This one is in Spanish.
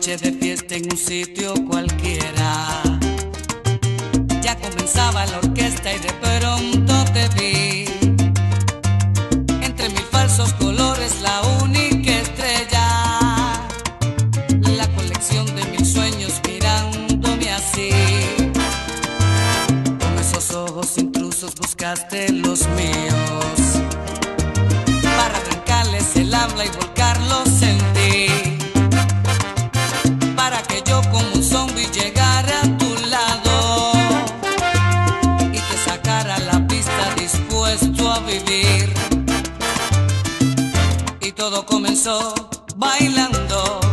noche de fiesta en un sitio cualquiera. Ya comenzaba la orquesta y de pronto te vi. Entre mil falsos colores, la única estrella. La colección de mil sueños mirándome así. Con esos ojos intrusos buscaste los míos, para arrancarles el habla y volcarlos en ti, para que yo como un zombie llegara a tu lado y te sacara a la pista dispuesto a vivir. Y todo comenzó bailando.